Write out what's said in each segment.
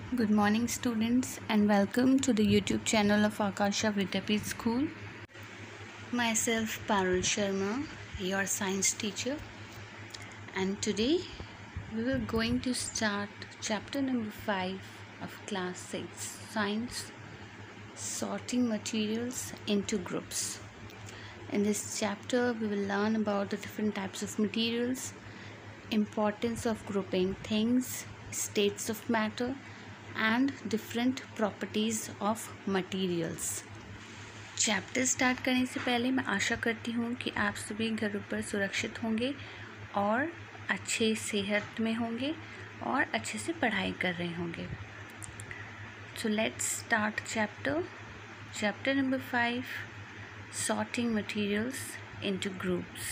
Good morning students and welcome to the YouTube channel of Akasha Vidyapith School. Myself Parul Sharma, your science teacher, and today we were going to start chapter number 5 of class 6 Science, Sorting Materials into Groups. In this chapter we will learn about the different types of materials, importance of grouping things, states of matter and different properties of materials. Chapter start करने से पहले मैं आशा करती हूँ कि आप सभी घरों पर सुरक्षित होंगे और अच्छे सेहत में होंगे और अच्छे से पढ़ाई कर रहे होंगे. So let's start chapter number 5 sorting materials into groups.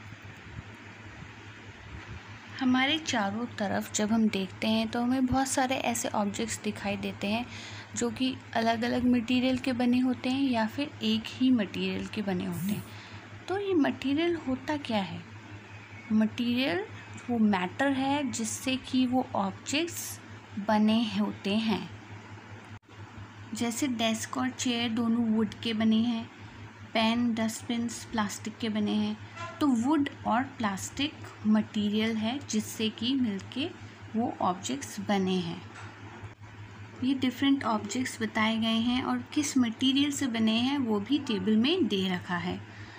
हमारे चारों तरफ जब हम देखते हैं तो हमें बहुत सारे ऐसे ऑब्जेक्ट्स दिखाई देते हैं जो कि अलग अलग मटेरियल के बने होते हैं या फिर एक ही मटेरियल के बने होते हैं. तो ये मटेरियल होता क्या है? मटेरियल वो मैटर है जिससे कि वो ऑब्जेक्ट्स बने होते हैं. जैसे डेस्क और चेयर दोनों वुड के बने हैं, पेन डस्टबिन्स प्लास्टिक के बने हैं. तो वुड और प्लास्टिक मटेरियल है जिससे कि मिलके वो ऑब्जेक्ट्स बने हैं. ये डिफरेंट ऑब्जेक्ट्स बताए गए हैं और किस मटेरियल से बने हैं वो भी टेबल में दे रखा है.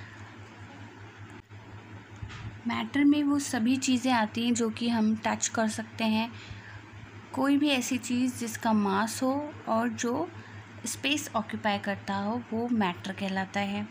मैटर में वो सभी चीज़ें आती हैं जो कि हम टच कर सकते हैं. कोई भी ऐसी चीज़ जिसका मास हो और जो स्पेस ऑक्यूपाई करता हो वो मैटर कहलाता है.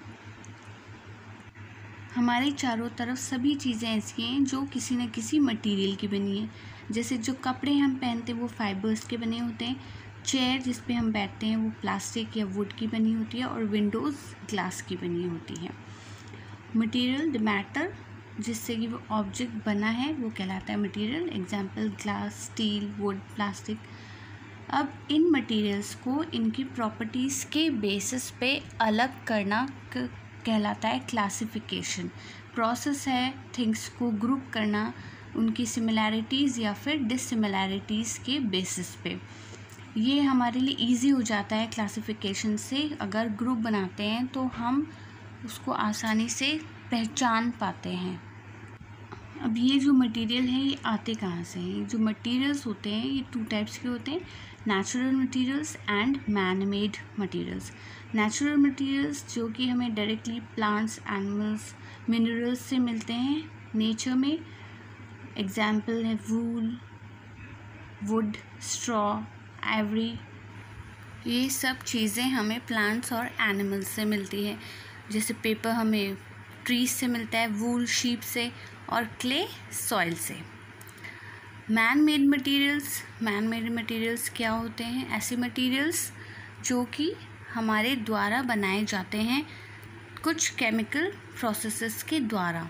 हमारे चारों तरफ सभी चीज़ें ऐसी हैं जो किसी न किसी मटेरियल की बनी है. जैसे जो कपड़े हम पहनते हैं वो फाइबर्स के बने होते हैं, चेयर जिस पे हम बैठते हैं वो प्लास्टिक या वुड की बनी होती है और विंडोज़ ग्लास की बनी होती है. मटेरियल द मैटर जिससे कि वो ऑब्जेक्ट बना है वो कहलाता है material. Example glass, steel, wood, plastic. अब इन मटेरियल्स को इनकी प्रॉपर्टीज़ के बेसिस पे अलग करना कहलाता है क्लासिफिकेशन. प्रोसेस है थिंग्स को ग्रुप करना उनकी सिमिलैरिटीज़ या फिर डिससिमिलैरिटीज़ के बेसिस पे. ये हमारे लिए इजी हो जाता है क्लासिफिकेशन से. अगर ग्रुप बनाते हैं तो हम उसको आसानी से पहचान पाते हैं. अब ये जो मटेरियल है ये आते कहाँ से हैं? जो मटेरियल्स होते हैं ये 2 टाइप्स के होते हैं, natural materials and man made materials. Natural materials जो कि हमें डायरेक्टली प्लांट्स, एनिमल्स, मिनरल्स से मिलते हैं नेचर में. एग्जाम्पल है वूल, वुड, स्ट्रॉ, आइवरी. ये सब चीज़ें हमें प्लांट्स और एनिमल्स से मिलती है. जैसे पेपर हमें ट्रीज से मिलता है, वूल शीप से और क्ले सॉइल से. मैन मेड मटेरियल्स क्या होते हैं? ऐसे मटेरियल्स जो कि हमारे द्वारा बनाए जाते हैं कुछ केमिकल प्रोसेसेस के द्वारा.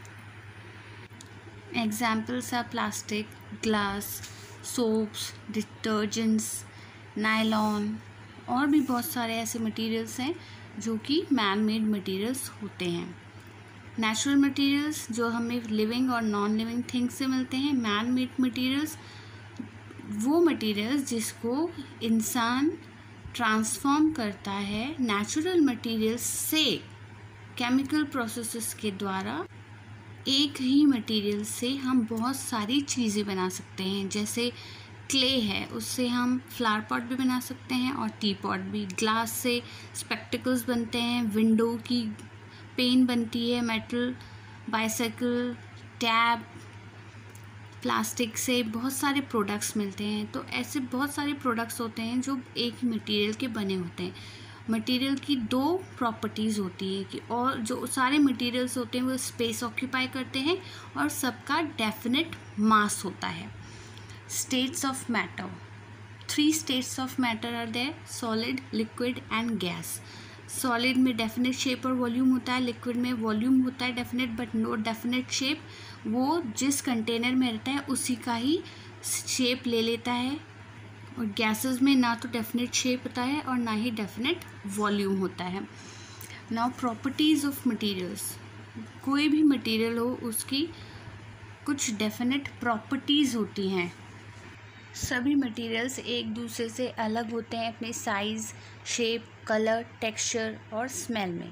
Examples are plastic, glass, soaps, detergents, nylon और भी बहुत सारे ऐसे मटेरियल्स हैं जो कि मैन मेड मटेरियल्स होते हैं. नेचुरल मटेरियल्स जो हमें लिविंग और नॉन लिविंग थिंग्स से मिलते हैं. मैन मेड मटेरियल्स वो मटेरियल्स जिसको इंसान ट्रांसफॉर्म करता है नेचुरल मटेरियल्स से केमिकल प्रोसेसेस के द्वारा. एक ही मटेरियल से हम बहुत सारी चीज़ें बना सकते हैं. जैसे क्ले है उससे हम फ्लावर पॉट भी बना सकते हैं और टी पॉट भी. ग्लास से स्पेक्टिकल्स बनते हैं, विंडो की पेन बनती है, मेटल, बाइसाइकिल, टैब. प्लास्टिक से बहुत सारे प्रोडक्ट्स मिलते हैं. तो ऐसे बहुत सारे प्रोडक्ट्स होते हैं जो एक ही मटेरियल के बने होते हैं. मटेरियल की 2 प्रॉपर्टीज़ होती है कि और जो सारे मटेरियल्स होते हैं वो स्पेस ऑक्यूपाई करते हैं और सबका डेफिनेट मास होता है. States of matter. 3 states of matter are there, solid, liquid and gas. Solid में डेफिनेट शेप और वॉल्यूम होता है, लिक्विड में वॉल्यूम होता है definite but no definite shape. वो जिस कंटेनर में रहता है उसी का ही शेप ले लेता है. और गैसेस में ना तो डेफिनेट शेप होता है और ना ही डेफिनेट वॉल्यूम होता है. Now properties of materials. कोई भी मटेरियल हो उसकी कुछ डेफिनेट प्रॉपर्टीज़ होती हैं. सभी मटेरियल्स एक दूसरे से अलग होते हैं अपने साइज़, शेप, कलर, टेक्सचर और स्मेल में।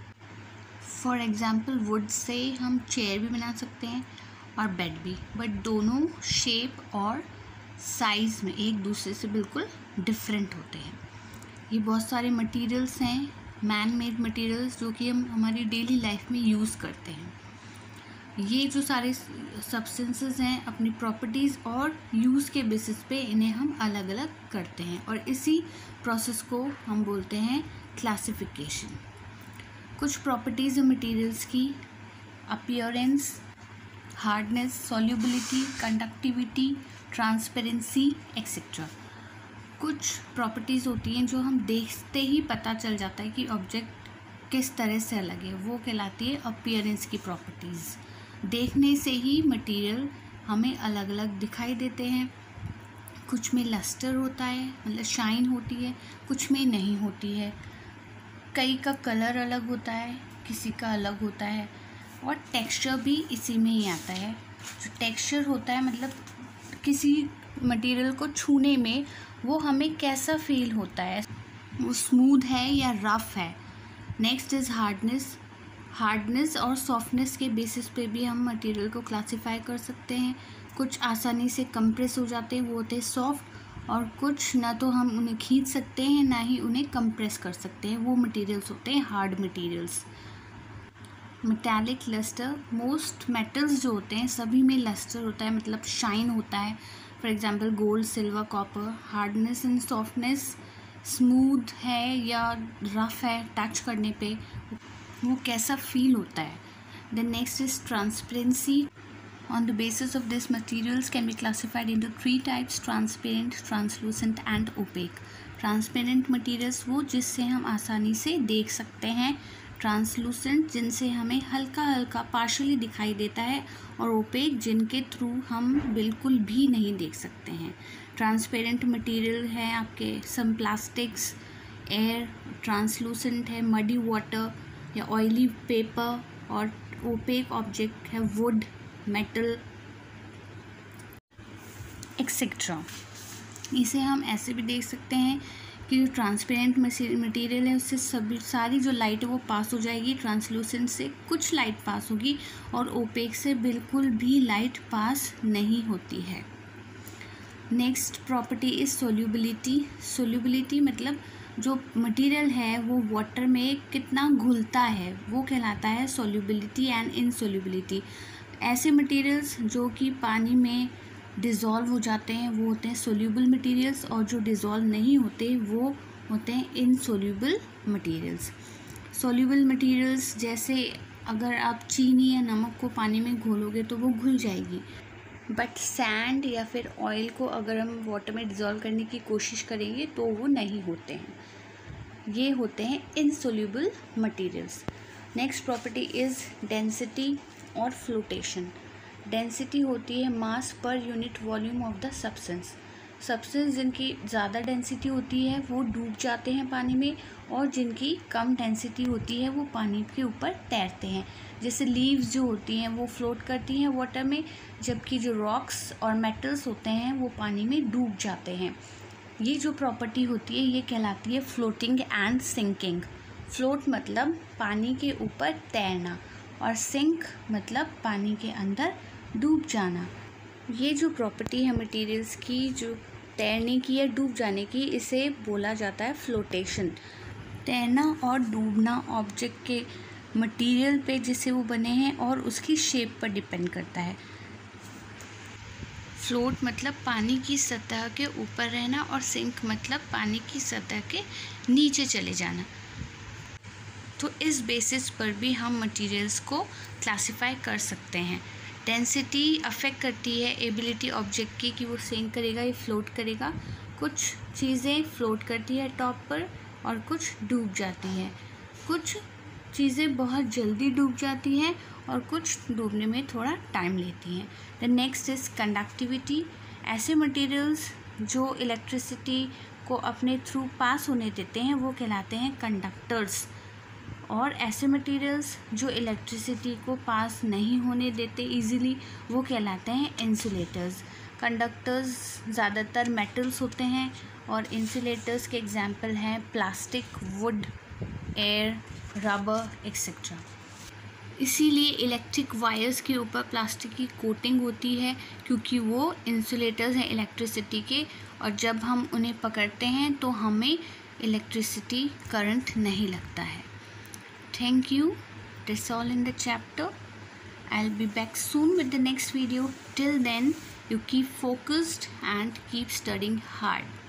फॉर एग्ज़ाम्पल वुड से हम चेयर भी बना सकते हैं और बेड भी, बट दोनों शेप और साइज़ में एक दूसरे से बिल्कुल डिफरेंट होते हैं। ये बहुत सारे मटेरियल्स हैं, मैन मेड मटेरियल्स, जो कि हम हमारी डेली लाइफ में यूज़ करते हैं। ये जो सारे सब्सटेंसेस हैं अपनी प्रॉपर्टीज़ और यूज़ के बेसिस पे इन्हें हम अलग अलग करते हैं और इसी प्रोसेस को हम बोलते हैं क्लासिफिकेशन। कुछ प्रॉपर्टीज़ हैं मटेरियल्स की: appearance, hardness, solubility, conductivity, transparency etcetera. कुछ प्रॉपर्टीज़ होती हैं जो हम देखते ही पता चल जाता है कि ऑब्जेक्ट किस तरह से अलग है, वो कहलाती है अपीयरेंस की प्रॉपर्टीज़। देखने से ही मटेरियल हमें अलग अलग दिखाई देते हैं। कुछ में लस्टर होता है, मतलब शाइन होती है, कुछ में नहीं होती है। कई का कलर अलग होता है, किसी का अलग होता है, और टेक्सचर भी इसी में ही आता है। जो टेक्सचर होता है मतलब किसी मटेरियल को छूने में वो हमें कैसा फील होता है, वो स्मूथ है या रफ़ है। Next is hardness. हार्डनेस और सॉफ्टनेस के बेसिस पे भी हम मटेरियल को क्लासिफाई कर सकते हैं। कुछ आसानी से कंप्रेस हो जाते हैं, वो होते हैं सॉफ्ट, और कुछ ना तो हम उन्हें खींच सकते हैं ना ही उन्हें कंप्रेस कर सकते हैं, वो मटेरियल्स होते हैं hard materials. Metallic lustre, most metals जो होते हैं सभी में लस्टर होता है, मतलब शाइन होता है। For example gold, silver, copper. Hardness and softness, smooth है या रफ़ है, टच करने पे वो कैसा फील होता है। Then next is transparency. On the basis of this, materials can be classified into 3 types: transparent, translucent and opaque. Transparent materials वो जिससे हम आसानी से देख सकते हैं, ट्रांसलूसेंट जिनसे हमें हल्का हल्का पार्शली दिखाई देता है, और ओपेक जिनके थ्रू हम बिल्कुल भी नहीं देख सकते हैं। ट्रांसपेरेंट मटेरियल है आपके सम प्लास्टिक्स, एयर। ट्रांसलूसेंट है मडी वाटर या ऑयली पेपर, और ओपेक ऑब्जेक्ट है वुड, मेटल एक्सेट्रा। इसे हम ऐसे भी देख सकते हैं कि जो ट्रांसपेरेंट मटेरियल है उससे सारी जो लाइट है वो पास हो जाएगी, ट्रांसलूसेंट से कुछ लाइट पास होगी, और ओपेक से बिल्कुल भी लाइट पास नहीं होती है। Next property is solubility. Solubility मतलब जो मटेरियल है वो वाटर में कितना घुलता है, वो कहलाता है सोल्यूबिलिटी एंड इनसोल्यूबिलिटी। ऐसे मटेरियल्स जो कि पानी में डिज़ोल्व हो जाते हैं वो होते हैं सोल्यूबल मटेरियल्स, और जो डिज़ोल्व नहीं होते वो होते हैं इनसोल्यूबल मटेरियल्स। सोल्यूबल मटेरियल्स जैसे अगर आप चीनी या नमक को पानी में घोलोगे तो वो घुल जाएगी, बट सैंड या फिर ऑयल को अगर हम वाटर में डिज़ोल्व करने की कोशिश करेंगे तो वो नहीं होते हैं। ये होते हैं insoluble materials. Next property is density और फ्लोटेशन। डेंसिटी होती है mass per unit volume of the substance. Substance जिनकी ज़्यादा डेंसिटी होती है वो डूब जाते हैं पानी में, और जिनकी कम डेंसिटी होती है वो पानी के ऊपर तैरते हैं। जैसे लीव्स जो होती हैं वो फ्लोट करती हैं वाटर में, जबकि जो रॉक्स और मेटल्स होते हैं वो पानी में डूब जाते हैं। ये जो प्रॉपर्टी होती है ये कहलाती है फ्लोटिंग एंड सिंकिंग। फ्लोट मतलब पानी के ऊपर तैरना, और सिंक मतलब पानी के अंदर डूब जाना। ये जो प्रॉपर्टी है मटेरियल्स की, जो तैरने की या डूब जाने की, इसे बोला जाता है फ्लोटेशन। तैरना और डूबना ऑब्जेक्ट के मटेरियल पे जिससे वो बने हैं और उसकी शेप पर डिपेंड करता है। फ्लोट मतलब पानी की सतह के ऊपर रहना, और सिंक मतलब पानी की सतह के नीचे चले जाना। तो इस बेसिस पर भी हम मटेरियल्स को क्लासिफाई कर सकते हैं। डेंसिटी अफेक्ट करती है एबिलिटी ऑब्जेक्ट की कि वो सिंक करेगा या फ्लोट करेगा। कुछ चीज़ें फ्लोट करती है टॉप पर और कुछ डूब जाती हैं। कुछ चीज़ें बहुत जल्दी डूब जाती हैं और कुछ डूबने में थोड़ा टाइम लेती हैं। The next is conductivity. ऐसे मटेरियल्स जो इलेक्ट्रिसिटी को अपने थ्रू पास होने देते हैं वो कहलाते हैं कंडक्टर्स, और ऐसे मटेरियल्स जो इलेक्ट्रिसिटी को पास नहीं होने देते इजीली वो कहलाते हैं इंसुलेटर्स। कंडक्टर्स ज़्यादातर मेटल्स होते हैं और इंसुलेटर्स के एग्जांपल हैं plastic, wood, air, rubber etcetera. इसीलिए इलेक्ट्रिक वायर्स के ऊपर प्लास्टिक की कोटिंग होती है, क्योंकि वो इंसुलेटर्स हैं इलेक्ट्रिसिटी के, और जब हम उन्हें पकड़ते हैं तो हमें इलेक्ट्रिसिटी करंट नहीं लगता है। Thank you. That's all in the chapter. I'll be back soon with the next video. Till then, you keep focused and keep studying hard.